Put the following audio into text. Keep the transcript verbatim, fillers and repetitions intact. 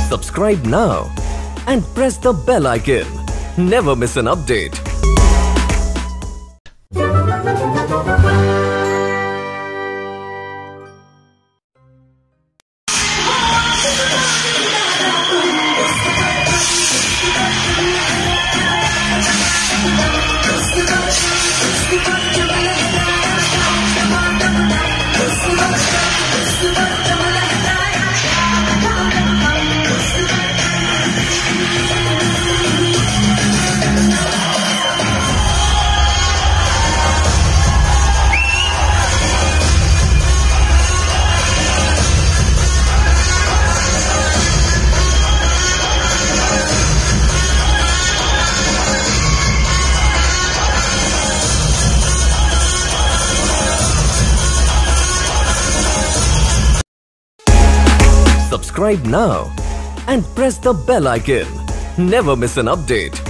Subscribe now and press the bell icon. Never miss an update. Subscribe now and press the bell icon. Never miss an update.